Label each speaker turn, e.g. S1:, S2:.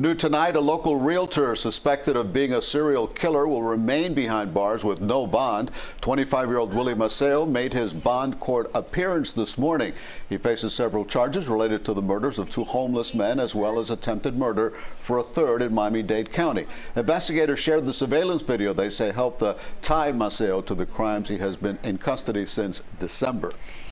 S1: New tonight, a local realtor suspected of being a serial killer will remain behind bars with no bond. 25-year-old Willy Maceo made his bond court appearance this morning. He faces several charges related to the murders of two homeless men as well as attempted murder for a third in Miami-Dade County. Investigators shared the surveillance video they say helped tie Maceo to the crimes. He has been in custody since December.